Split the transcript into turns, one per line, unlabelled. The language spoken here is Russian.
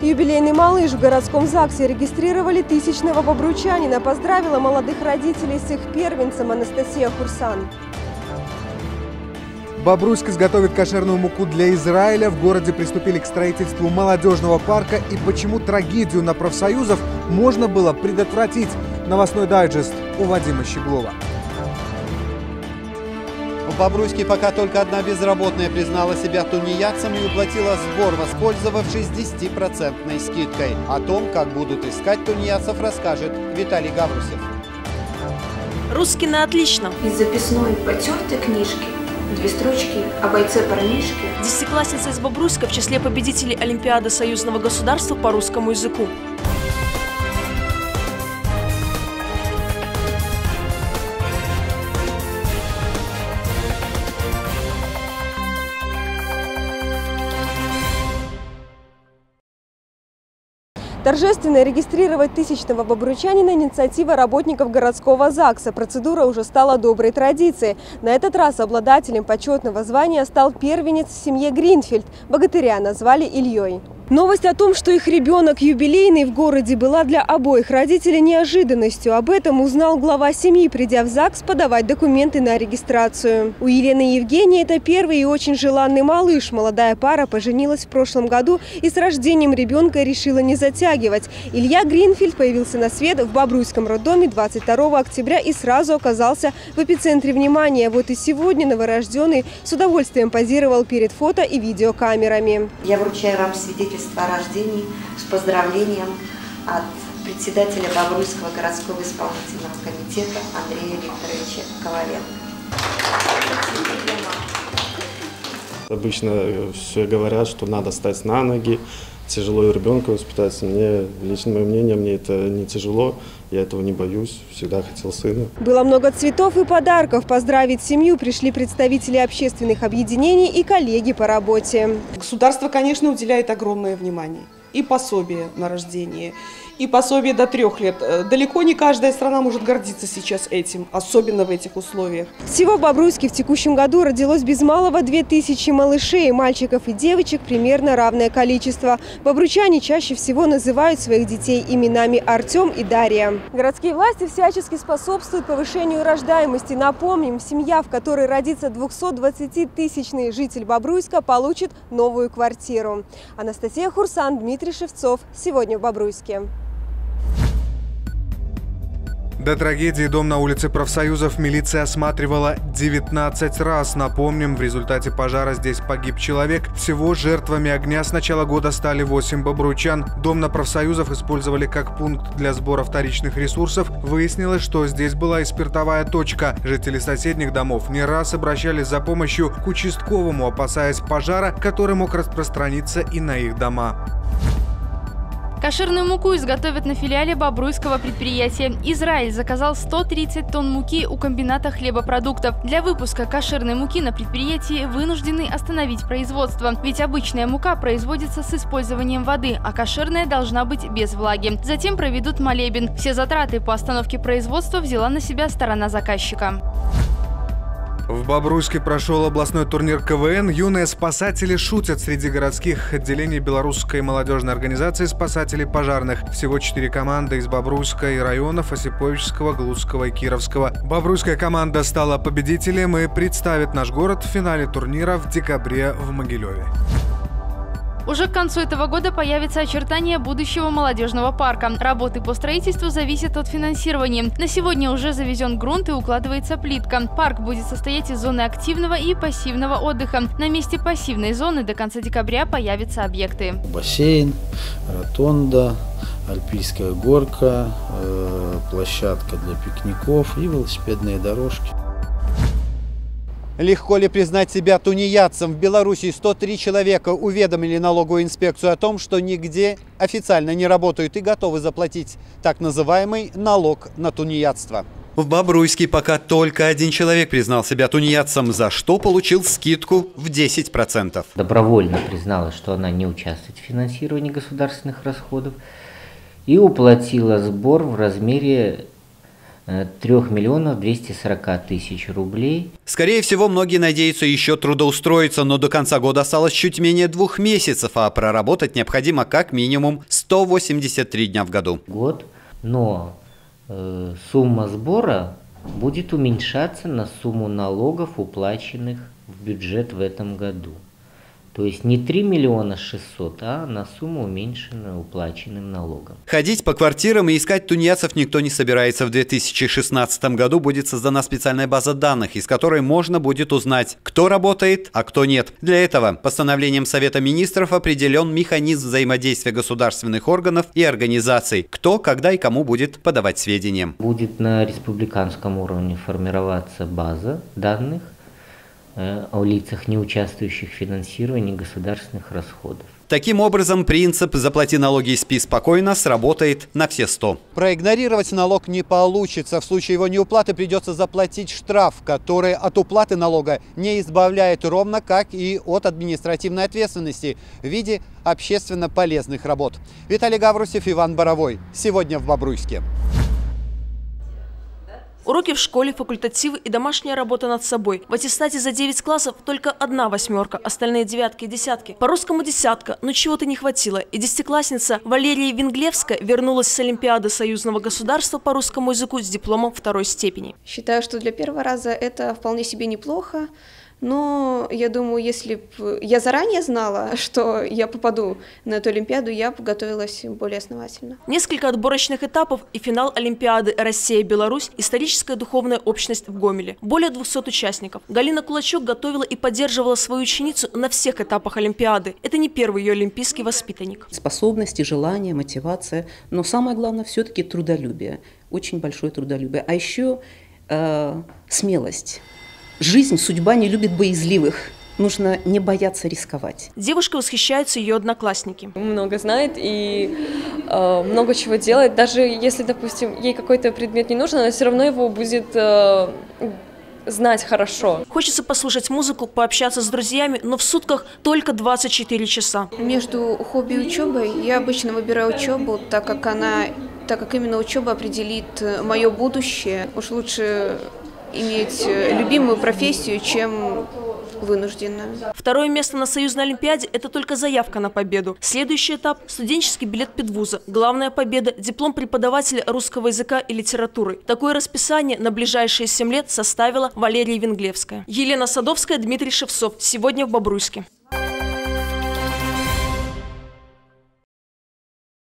юбилейный малыш в городском ЗАГСе регистрировали тысячного бобруйчанина. Поздравила молодых родителей с их первенцем Анастасия Хурсан.
Бобруйск изготовит кошерную муку для Израиля. В городе приступили к строительству молодежного парка. И почему трагедию на профсоюзов можно было предотвратить? Новостной дайджест у Вадима Щеглова.
В Бобруйске пока только одна безработная признала себя тунеядцем и уплатила сбор, воспользовавшись 10% скидкой. О том, как будут искать тунеядцев, расскажет Виталий Гаврусев.
Русский на отлично.
Из записной потертой книжки 2 строчки о бойце-парнишке.
Десятиклассница из Бобруйска в числе победителей Олимпиады союзного государства по русскому языку.
Торжественно регистрировать тысячного бобруйчанина – инициатива работников городского ЗАГСа. Процедура уже стала доброй традицией. На этот раз обладателем почетного звания стал первенец в семье Гринфельд. Богатыря назвали Ильей. Новость о том, что их ребенок юбилейный в городе, была для обоих родителей неожиданностью. Об этом узнал глава семьи, придя в ЗАГС подавать документы на регистрацию. У Елены и Евгения это первый и очень желанный малыш. Молодая пара поженилась в прошлом году и с рождением ребенка решила не затягивать. Илья Гринфельд появился на свет в Бобруйском роддоме 22 октября и сразу оказался в эпицентре внимания. Вот и сегодня новорожденный с удовольствием позировал перед фото и видеокамерами.
Я вручаю вам свидетельство о рождении с поздравлением от председателя Бобруйского городского исполнительного комитета Андрея Викторовича Коваленко.
Обычно все говорят, что надо встать на ноги, тяжело и ребенка воспитать. Мне, лично мое мнение, мне это не тяжело, я этого не боюсь, всегда хотел сына.
Было много цветов и подарков. Поздравить семью пришли представители общественных объединений и коллеги по работе.
Государство, конечно, уделяет огромное внимание. И пособие на рождение, и пособие до 3 лет. Далеко не каждая страна может гордиться сейчас этим, особенно в этих условиях.
Всего в Бобруйске в текущем году родилось без малого 2000 малышей. Мальчиков и девочек примерно равное количество. Бобруйчане чаще всего называют своих детей именами Артем и Дарья. Городские власти всячески способствуют повышению рождаемости. Напомним, семья, в которой родится 220-тысячный житель Бобруйска, получит новую квартиру. Анастасия Хурсан, Дмитрий Шевцов. Сегодня в Бобруйске.
До трагедии дом на улице профсоюзов милиция осматривала 19 раз. Напомним, в результате пожара здесь погиб человек. Всего жертвами огня с начала года стали 8 бобруйчан. Дом на профсоюзов использовали как пункт для сбора вторичных ресурсов. Выяснилось, что здесь была и спиртовая точка. Жители соседних домов не раз обращались за помощью к участковому, опасаясь пожара, который мог распространиться и на их дома.
Кошерную муку изготовят на филиале бобруйского предприятия. Израиль заказал 130 тонн муки у комбината хлебопродуктов. Для выпуска кошерной муки на предприятии вынуждены остановить производство. Ведь обычная мука производится с использованием воды, а кошерная должна быть без влаги. Затем проведут молебен. Все затраты по остановке производства взяла на себя сторона заказчика.
В Бобруйске прошел областной турнир КВН. Юные спасатели шутят среди городских отделений Белорусской молодежной организации спасателей пожарных. Всего 4 команды из Бобруйска и районов Осиповичского, Глузского и Кировского. Бобруйская команда стала победителем и представит наш город в финале турнира в декабре в Могилеве.
Уже к концу этого года появятся очертания будущего молодежного парка. Работы по строительству зависят от финансирования. На сегодня уже завезен грунт и укладывается плитка. Парк будет состоять из зоны активного и пассивного отдыха. На месте пассивной зоны до конца декабря появятся объекты.
Бассейн, ротонда, альпийская горка, площадка для пикников и велосипедные дорожки.
Легко ли признать себя тунеядцем? В Беларуси 103 человека уведомили налоговую инспекцию о том, что нигде официально не работают и готовы заплатить так называемый налог на тунеядство. В Бобруйске пока только 1 человек признал себя тунеядцем, за что получил скидку в 10%.
Добровольно призналась, что она не участвует в финансировании государственных расходов и уплатила сбор в размере 3 миллионов 240 тысяч рублей.
Скорее всего, многие надеются еще трудоустроиться, но до конца года осталось чуть менее 2 месяцев, а проработать необходимо как минимум 183 дня в году.
Но сумма сбора будет уменьшаться на сумму налогов, уплаченных в бюджет в этом году. То есть не 3 миллиона 600, а на сумму, уменьшенную уплаченным налогом.
Ходить по квартирам и искать тунеядцев никто не собирается. В 2016 году будет создана специальная база данных, из которой можно будет узнать, кто работает, а кто нет. Для этого постановлением Совета министров определен механизм взаимодействия государственных органов и организаций, кто, когда и кому будет подавать сведения.
Будет на республиканском уровне формироваться база данных о лицах, не участвующих в финансировании государственных расходов.
Таким образом, принцип «заплати налоги и спи спокойно» сработает на все 100. Проигнорировать налог не получится. В случае его неуплаты придется заплатить штраф, который от уплаты налога не избавляет, ровно как и от административной ответственности в виде общественно полезных работ. Виталий Гаврусев, Иван Боровой. Сегодня в Бобруйске.
Уроки в школе, факультативы и домашняя работа над собой. В аттестате за 9 классов только 1 восьмерка, остальные 9 и 10. По русскому 10, но чего-то не хватило. И 10-классница Валерия Винглевская вернулась с Олимпиады Союзного государства по русскому языку с дипломом 2-й степени.
Считаю, что для первого раза это вполне себе неплохо. Но я думаю, если бы я заранее знала, что я попаду на эту Олимпиаду, я подготовилась более основательно.
Несколько отборочных этапов и финал Олимпиады «Россия-Беларусь. Историческая духовная общность» в Гомеле. Более 200 участников. Галина Кулачок готовила и поддерживала свою ученицу на всех этапах Олимпиады. Это не первый ее олимпийский воспитанник.
Способности, желания, мотивация, но самое главное все-таки трудолюбие. Очень большое трудолюбие. А еще смелость. Жизнь, судьба не любит боязливых. Нужно не бояться рисковать.
Девушка восхищаются ее одноклассники.
Много знает и много чего делает. Даже если, допустим, ей какой-то предмет не нужен, она все равно его будет знать хорошо.
Хочется послушать музыку, пообщаться с друзьями, но в сутках только 24 часа.
Между хобби и учебой я обычно выбираю учебу, так как именно учеба определит мое будущее. Уж лучше иметь любимую профессию, чем вынужденную.
2-е место на Союзной Олимпиаде – это только заявка на победу. Следующий этап – студенческий билет педвуза. Главная победа – диплом преподавателя русского языка и литературы. Такое расписание на ближайшие 7 лет составила Валерия Винглевская. Елена Садовская, Дмитрий Шевцов. Сегодня в Бобруйске.